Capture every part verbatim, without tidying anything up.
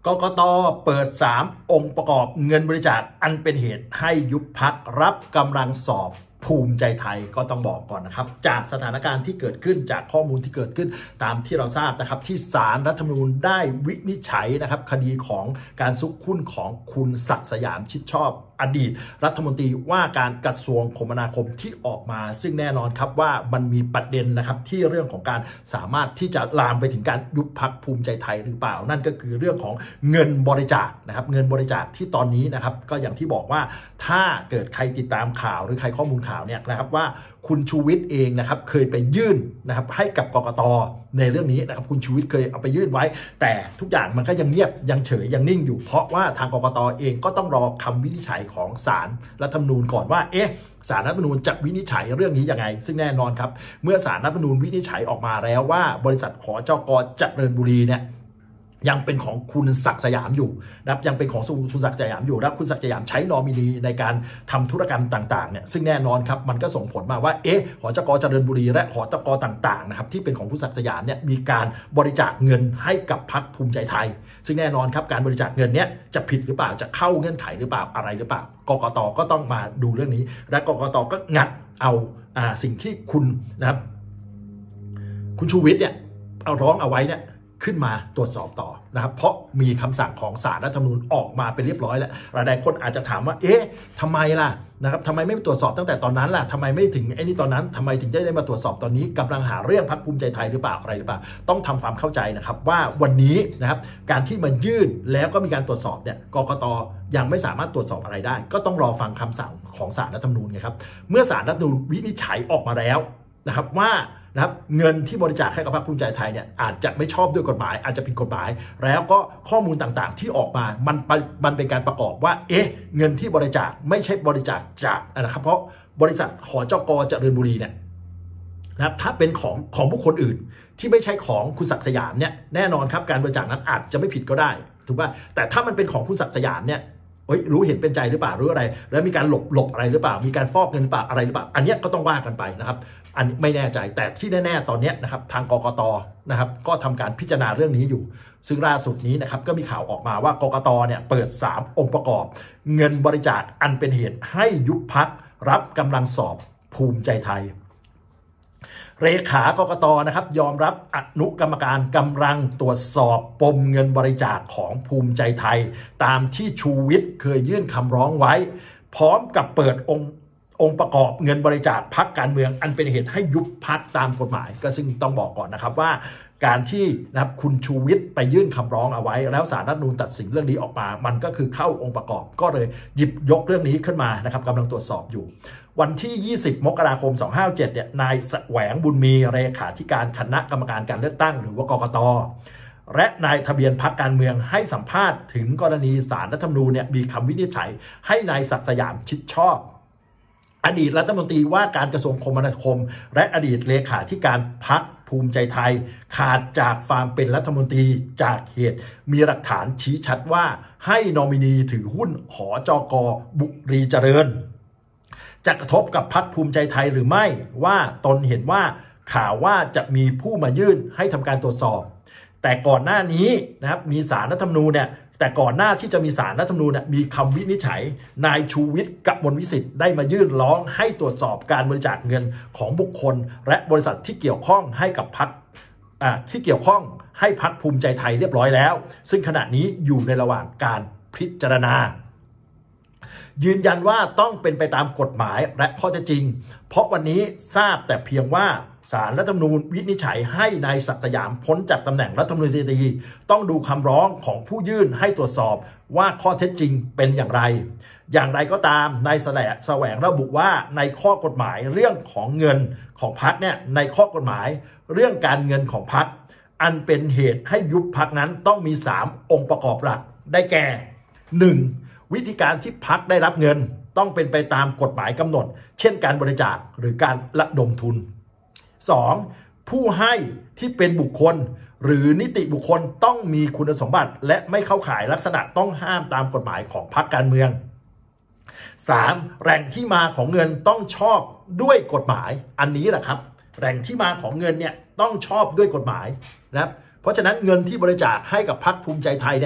กกต.เปิดสามองค์ประกอบเงินบริจาคอันเป็นเหตุให้ยุบพรรครับกำลังสอบภูมิใจไทยก็ต้องบอกก่อนนะครับจากสถานการณ์ที่เกิดขึ้นจากข้อมูลที่เกิดขึ้นตามที่เราทราบนะครับที่ศาลรัฐธรรมนูญได้วินิจฉัยนะครับคดีของการซุกหุ้นของคุณศักดิ์สยามชิดชอบอดีตรัฐมนตรีว่าการกระทรวงคมนาคมที่ออกมาซึ่งแน่นอนครับว่ามันมีประเด็นนะครับที่เรื่องของการสามารถที่จะลามไปถึงการยุบพรรคภูมิใจไทยหรือเปล่านั่นก็คือเรื่องของเงินบริจาคนะครับเงินบริจาคที่ตอนนี้นะครับก็อย่างที่บอกว่าถ้าเกิดใครติดตามข่าวหรือใครข้อมูลข่าวเนี่ยนะครับว่าคุณชูวิทย์เองนะครับเคยไปยื่นนะครับให้กับกกต.ในเรื่องนี้นะครับคุณชูวิทย์เคยเอาไปยื่นไว้แต่ทุกอย่างมันก็ยังเงียบยังเฉยยังนิ่งอยู่เพราะว่าทางกกต.เองก็ต้องรอคำวินิจฉัยของศาลรัฐธรรมนูญก่อนว่าเอ๊ะศาลรัฐธรรมนูญจะวินิจฉัยเรื่องนี้ยังไงซึ่งแน่นอนครับเมื่อศาลรัฐธรรมนูญวินิจฉัยออกมาแล้วว่าบริษัทหจก.เจริญบุรีเนี่ยยังเป็นของคุณศักดิ์สยามอยู่นะครับยังเป็นของคุณศักดิ์สยามอยู่แล้วคุณศักดิ์สยามใช้นอมินีในการทำธุรกรรมต่างๆเนี่ยซึ่งแน่นอนครับมันก็ส่งผลมาว่าเอ๊ะหจก.เจริญบุรีและหจก.ต่างๆนะครับที่เป็นของคุณศักดิ์สยามเนี่ยมีการบริจาคเงินให้กับพรรคภูมิใจไทยซึ่งแน่นอนครับการบริจาคเงินเนี้ยจะผิดหรือเปล่าจะเข้าเงื่อนไขหรือเปล่าอะไรหรือเปล่ากกต.ก็ต้องมาดูเรื่องนี้และกกต.ก็งัดเอาอ่าสิ่งที่คุณนะครับคุณชูวิทย์เนี่ยเอาร้องเอาไว้เนี่ยขึ้นมาตรวจสอบต่อนะครับเพราะมีคำสั่งของศาลรัฐธรรมนูญออกมาเป็นเรียบร้อยแล้วหลายคนอาจจะถามว่าเอ๊ะทำไมล่ะนะครับทำไมไม่ตรวจสอบตั้งแต่ตอนนั้นล่ะทำไมไม่ถึงไอ้นี่ตอนนั้นทำไมถึงได้มาตรวจสอบตอนนี้กำลังหาเรื่องพรรคภูมิใจไทยหรือเปล่าอะไรหรือเปล่าต้องทำความเข้าใจนะครับว่าวันนี้นะครับการที่มายื่นแล้วก็มีการตรวจสอบเนี่ยกกต.ยังไม่สามารถตรวจสอบอะไรได้ก็ต้องรอฟังคำสั่งของศาลรัฐธรรมนูญไงครับเมื่อศาลรัฐธรรมนูญวินิจฉัยออกมาแล้วนะครับว่านะครับเงินที่บริจาคให้กับพรรคภูมิใจไทยเนี่ยอาจจะไม่ชอบด้วยกฎหมายอาจจะผิดกฎหมายแล้วก็ข้อมูลต่างๆที่ออกมามันมันเป็นการประกอบว่าเอ๊ะเงินที่บริจาคไม่ใช่บริจาคจากนะครับเพราะบริษัทหจก.เจริญบุรีเนี่ยนะครับถ้าเป็นของของบุคคลอื่นที่ไม่ใช่ของคุณศักดิ์สยามเนี่ยแน่นอนครับการบริจาคนั้นอาจจะไม่ผิดก็ได้ถูกป่ะแต่ถ้ามันเป็นของคุณศักดิ์สยามเนี่ยเฮ้ยรู้เห็นเป็นใจหรือเปล่าหรืออะไรแล้วมีการหลบหลบอะไรหรือเปล่ามีการฟอกเงินหรือเปล่าอะไรหรือเปล่าอันนี้ก็ต้องว่ากันไปนะครับอันไม่แน่ใจแต่ที่แน่ๆตอนนี้นะครับทางกกต.นะครับก็ทำการพิจารณาเรื่องนี้อยู่ซึ่งล่าสุดนี้นะครับก็มีข่าวออกมาว่ากกต.เนี่ยเปิดสามองค์ประกอบเงินบริจาคอันเป็นเหตุให้ยุบพรรครับกำลังสอบภูมิใจไทยเลขากกต.นะครับยอมรับอนุกรรมการกำลังตรวจสอบปมเงินบริจาคของภูมิใจไทยตามที่ชูวิทย์เคยยื่นคำร้องไว้พร้อมกับเปิดองค์องค์ประกอบเงินบริจาคพรรคการเมืองอันเป็นเหตุให้ยุบพรรคตามกฎหมายก็ซึ่งต้องบอกก่อนนะครับว่าการที่นะครับคุณชูวิทย์ไปยื่นคำร้องเอาไว้แล้วศาลรัฐธรรมนูญตัดสินเรื่องนี้ออกมามันก็คือเข้าองค์ประกอบก็เลยหยิบยกเรื่องนี้ขึ้นมานะครับกำลังตรวจสอบอยู่วันที่ยี่สิบมกราคมสองพันห้าร้อยเจ็ดเนี่ยนายแสวงบุญมีเลขาธิการคณะกรรมการการเลือกตั้งหรือว่ากกต.และนายทะเบียนพรรคการเมืองให้สัมภาษณ์ถึงกรณีศาลรัฐธรรมนูญเนี่ยมีคำวินิจฉัยให้นายศักดิ์สยามชิดชอบอดีตรัฐมนตรีว่าการกระทรวงคมนาคมและอดีตเลขาธิการพรรคภูมิใจไทยขาดจากความเป็นรัฐมนตรีจากเหตุมีหลักฐานชี้ชัดว่าให้นอมินีถือหุ้นหจก.บุรีเจริญจะกระทบกับพรรคภูมิใจไทยหรือไม่ว่าตนเห็นว่าข่าวว่าจะมีผู้มายื่นให้ทำการตรวจสอบแต่ก่อนหน้านี้นะครับมีศาลรัฐธรรมนูญเนี่ยแต่ก่อนหน้าที่จะมีศาลรัฐธรรมนูญเนี่ยมีคำวินิจฉัยนายชูวิทย์กมลวิสิทธิ์ได้มายื่นร้องให้ตรวจสอบการบริจาคเงินของบุคคลและบริษัทที่เกี่ยวข้องให้กับพรรคอ่าที่เกี่ยวข้องให้พรรคภูมิใจไทยเรียบร้อยแล้วซึ่งขณะนี้อยู่ในระหว่างการพิจารณายืนยันว่าต้องเป็นไปตามกฎหมายและข้อเท็จจริงเพราะวันนี้ทราบแต่เพียงว่าศาลรัฐธรรมนูญวินิจฉัยให้นายศักดิ์สยามพ้นจากตำแหน่งรัฐมนตรีต้องดูคำร้องของผู้ยื่นให้ตรวจสอบว่าข้อเท็จจริงเป็นอย่างไรอย่างไรก็ตามนายแสวงระบุว่าในข้อกฎหมายเรื่องของเงินของพรรคเนี่ยในข้อกฎหมายเรื่องการเงินของพรรคอันเป็นเหตุให้ยุบพรรคนั้นต้องมีสามองค์ประกอบหลักได้แก่ หนึ่งวิธีการที่พรรคได้รับเงินต้องเป็นไปตามกฎหมายกำหนดเช่นการบริจาคหรือการระดมทุน สองผู้ให้ที่เป็นบุคคลหรือนิติบุคคลต้องมีคุณสมบัติและไม่เข้าข่ายลักษณะต้องห้ามตามกฎหมายของพรรคการเมือง สามแหล่งที่มาของเงินต้องชอบด้วยกฎหมายอันนี้แหละครับแหล่งที่มาของเงินเนี่ยต้องชอบด้วยกฎหมายนะครับเพราะฉะนั้นเงินที่บริจาคให้กับพรรคภูมิใจไทยเนี่ย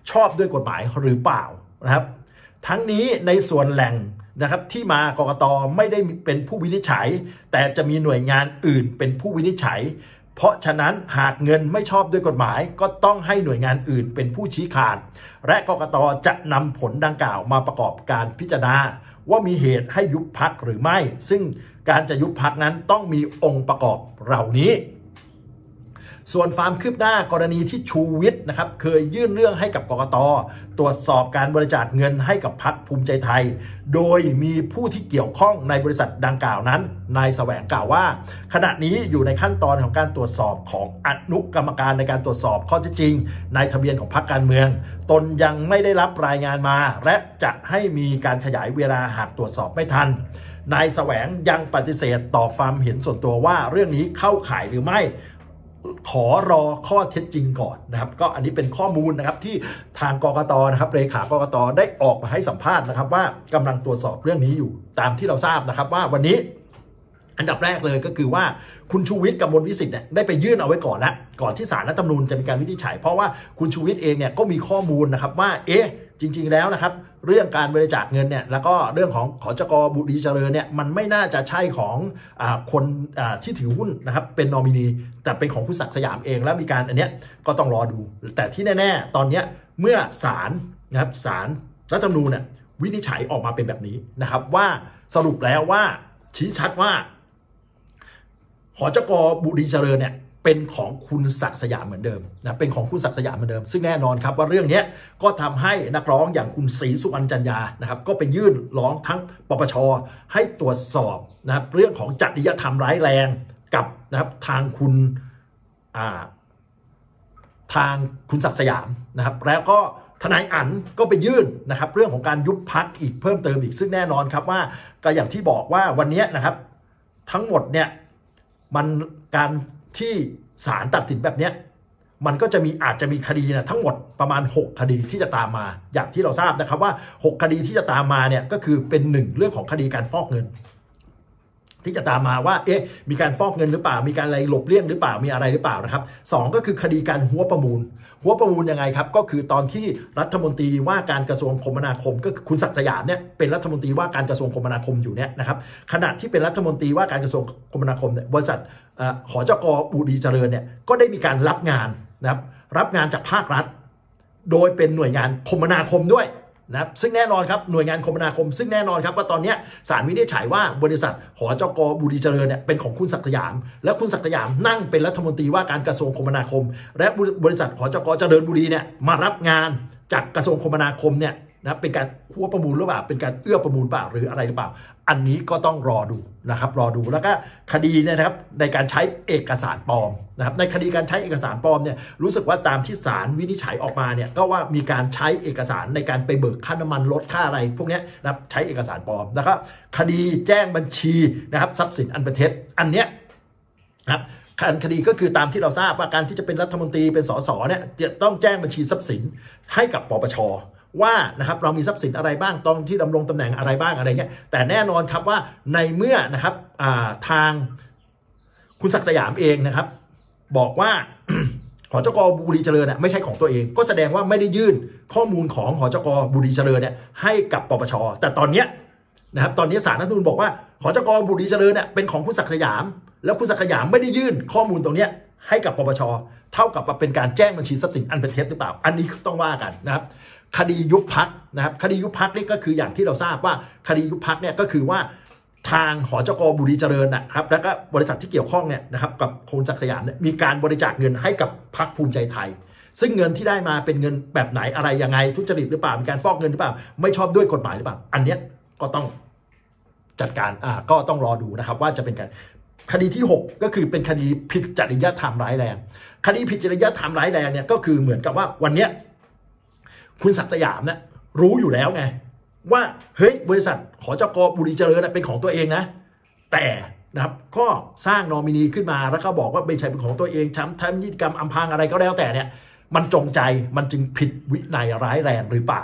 ชอบด้วยกฎหมายหรือเปล่านะครับทั้งนี้ในส่วนแหล่งนะครับที่มากกต.ไม่ได้เป็นผู้วินิจฉัยแต่จะมีหน่วยงานอื่นเป็นผู้วินิจฉัยเพราะฉะนั้นหากเงินไม่ชอบด้วยกฎหมายก็ต้องให้หน่วยงานอื่นเป็นผู้ชี้ขาดและกกต.จะนำผลดังกล่าวมาประกอบการพิจารณาว่ามีเหตุให้ยุบพรรคหรือไม่ซึ่งการจะยุบพรรคนั้นต้องมีองค์ประกอบเหล่านี้ส่วนความคืบหน้ากรณีที่ชูวิทย์นะครับเคยยื่นเรื่องให้กับกกต.ตรวจสอบการบริจาคเงินให้กับพรรคภูมิใจไทยโดยมีผู้ที่เกี่ยวข้องในบริษัทดังกล่าวนั้นนายแสวงกล่าวว่าขณะนี้อยู่ในขั้นตอนของการตรวจสอบของอนุกรรมการในการตรวจสอบข้อเท็จจริงในทะเบียนของพรรคการเมืองตนยังไม่ได้รับรายงานมาและจะให้มีการขยายเวลาหากตรวจสอบไม่ทันนายแสวงยังปฏิเสธต่อความเห็นส่วนตัวว่าเรื่องนี้เข้าข่ายหรือไม่ขอรอข้อเท็จจริงก่อนนะครับก็อันนี้เป็นข้อมูลนะครับที่ทางกกต.นะครับเลขากกต.ได้ออกมาให้สัมภาษณ์นะครับว่ากำลังตรวจสอบเรื่องนี้อยู่ตามที่เราทราบนะครับว่าวันนี้อันดับแรกเลยก็คือว่าคุณชูวิทย์กับมนต์วิสิทธิ์เนี่ยได้ไปยื่นเอาไว้ก่อนแล้วก่อนที่ศาลรัฐธรรมนูญจะมีการวินิจฉัยเพราะว่าคุณชูวิทย์เองเนี่ยก็มีข้อมูลนะครับว่าเอ๊ะจริงๆแล้วนะครับเรื่องการบริจาคเงินเนี่ยแล้วก็เรื่องของขจก.บุตรดีเจริญเนี่ยมันไม่น่าจะใช่ของอ่าคนอ่าที่ถือหุ้นนะครับเป็นนอมินีแต่เป็นของคุณศักดิ์สยามเองแล้วมีการอันเนี้ยก็ต้องรอดูแต่ที่แน่ๆตอนเนี้ยเมื่อศาลนะครับศาลรัฐธรรมนูญเนี่ยวินิจฉัยออกมาเป็นแบบนี้นะครับว่าสรุปแล้วว่าชี้ชัดว่าหจก.บุรีเจริญเนี่ยเป็นของคุณศักดิ์สยามเหมือนเดิมนะเป็นของคุณศักดิ์สยามเหมือนเดิมซึ่งแน่นอนครับว่าเรื่องนี้ก็ทำให้นักร้องอย่างคุณศรีสุวรรณจันยานะครับก็ไปยื่นร้องทั้งปปช.ให้ตรวจสอบนะครับเรื่องของจริยธรรมร้ายแรงกับนะครับทางคุณอ่าทางคุณศักดิ์สยามนะครับแล้วก็ทนายอั๋นก็ไปยื่นนะครับเรื่องของการยุบพรรคอีกเพิ่มเติมอีกซึ่งแน่นอนครับว่าก็อย่างที่บอกว่าวันนี้นะครับทั้งหมดเนี่ยมันการที่ศาลตัดสินแบบนี้มันก็จะมีอาจจะมีคดีนะทั้งหมดประมาณหกคดีที่จะตามมาอย่างที่เราทราบนะครับว่าหกคดีที่จะตามมาเนี่ยก็คือเป็นหนึ่งเรื่องของคดีการฟอกเงินที่จะตามมาว่าเอ๊ะมีการฟอกเงินหรือเปล่ามีการอะไรหลบเลี่ยงหรือเปล่ามีอะไรหรือเปล่านะครับสองก็คือคดีการหัวประมูลหัวประมูลยังไงครับก็คือตอนที่รัฐมนตรีว่าการกระทรวงคมนาคมก็คือคุณศักดิ์สยามเนี่ยเป็นรัฐมนตรีว่าการกระทรวงคมนาคมอยู่เนี่ยนะครับขณะที่เป็นรัฐมนตรีว่าการกระทรวงคมนาคมเนี่ยบริษัทหจก.บุรีเจริญเนี่ยก็ได้มีการรับงานนะครับรับงานจากภาครัฐโดยเป็นหน่วยงานคมนาคมด้วยนะครับซึ่งแน่นอนครับหน่วยงานคมนาคมซึ่งแน่นอนครับว่าตอนนี้ศาลวินิจฉัยว่าบริษัทหจก.บุรีเจริญเนี่ยเป็นของคุณศักดิ์สยามและคุณศักดิ์สยามนั่งเป็นรัฐมนตรีว่าการกระทรวงคมนาคมและบริษัทหจก.เจริญบุรีเนี่ยมารับงานจากกระทรวงคมนาคมเนี่ยนะเป็นการหัวประมูลหรือเปล่าเป็นการเอื้อประมูลเปล่าหรืออะไรหรือเปล่าอันนี้ก็ต้องรอดูนะครับรอดูแล้วก็คดีเนี่ยนะครับในการใช้เอกสารปลอมนะครับในคดีการใช้เอกสารปลอมเนี่ยรู้สึกว่าตามที่ศาลวินิจฉัยออกมาเนี่ยก็ว่ามีการใช้เอกสารในการไปเบิกค่าน้ำมันลดค่าอะไรพวกนี้นะครับใช้เอกสารปลอมแล้วก็คดีแจ้งบัญชีนะครับทรัพย์สินอันเป็นเท็จอันเนี้ยนะครับคดีก็คือตามที่เราทราบว่าการที่จะเป็นรัฐมนตรีเป็นสสเนี่ยจะต้องแจ้งบัญชีทรัพย์สินให้กับปปช.ว่านะครับเรามีทรัพย์สินอะไรบ้างตอนที่ดำรงตำแหน่งอะไรบ้างอะไรเงี้ยแต่แน่นอนครับว่าในเมื่อนะครับทางคุณศักดิ์สยามเองนะครับบอกว่า หจก.บุรีเจริญเนี่ยไม่ใช่ของตัวเองก็แสดงว่าไม่ได้ยื่นข้อมูลของหจก.บุรีเจริญเนี่ยให้กับปปช.แต่ตอนเนี้ยนะครับตอนนี้ศาลรัฐธรรมนูญบอกว่าหจก.บุรีเจริญเนี่ยเป็นของคุณศักดิ์สยามแล้วคุณศักดิ์สยามไม่ได้ยื่นข้อมูลตรงเนี้ยให้กับปปช.เท่ากับเป็นการแจ้งบัญชีทรัพย์สินอันเป็นเท็จหรือเปล่าอันนี้ต้องว่ากันนะครับคดียุบพรรคนะครับคดียุบพรรคนี่ก็คืออย่างที่เราทราบว่าคดียุบพรรคเนี่ยก็คือว่าทางหจก.บุรีเจริญนะครับแล้วก็บริษัทที่เกี่ยวข้องเนี่ยนะครับกับคุณศักดิ์สยามเนี่ยมีการบริจาคเงินให้กับพรรคภูมิใจไทยซึ่งเงินที่ได้มาเป็นเงินแบบไหนอะไรยังไงทุจริตหรือเปล่ามีการฟอกเงินหรือเปล่าไม่ชอบด้วยกฎหมายหรือเปล่าอันเนี้ยก็ต้องจัดการอ่าก็ต้องรอดูนะครับว่าจะเป็นการคดีที่หกก็คือเป็นคดีผิดจริยธรรมร้ายแรงคดีผิดจริยธรรมร้ายแรงเนี่ยก็คือเหมือนกับว่าวันเนี้ยคุณศักดิ์สยามเนี่ยรู้อยู่แล้วไงว่าเฮ้ยบริษัทหจก.บุรีเจริญเป็นของตัวเองนะแต่นะครับก็สร้างนอมินีขึ้นมาแล้วก็บอกว่าไม่ใช่เป็นของตัวเองทำทำนิติกรรมอำพรางอะไรก็แล้วแต่เนี่ยมันจงใจมันจึงผิดวินัยร้ายแรงหรือเปล่า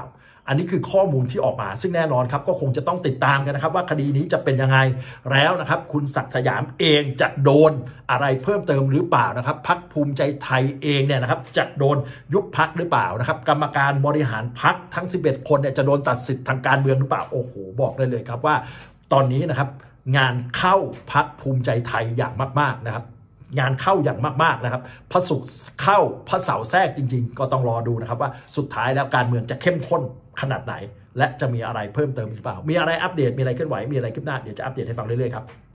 อันนี้คือข้อมูลที่ออกมาซึ่งแน่นอนครับก็คงจะต้องติดตามกันนะครับว่าคดีนี้จะเป็นยังไงแล้วนะครับคุณศักดิ์สยามเองจะโดนอะไรเพิ่มเติมหรือเปล่านะครับพรรคภูมิใจไทยเองเนี่ยนะครับจะโดนยุบพรรคหรือเปล่านะครับกรรมการบริหารพรรคทั้งสิบเอ็ดคนเนี่ยจะโดนตัดสิทธิ์ทางการเมืองหรือเปล่าโอ้โหบอกได้เลยครับว่าตอนนี้นะครับงานเข้าพรรคภูมิใจไทยอย่างมากๆนะครับงานเข้าอย่างมากๆนะครับพระศุกร์เข้าพระเสาร์แทรกจริงๆก็ต้องรอดูนะครับว่าสุดท้ายแล้วการเมืองจะเข้มข้นขนาดไหนและจะมีอะไรเพิ่มเติมหรือเปล่ามีอะไรอัปเดตมีอะไรเคลื่อนไหวมีอะไรคืบหน้าเดี๋ยวจะอัปเดตให้ฟังเรื่อยๆครับ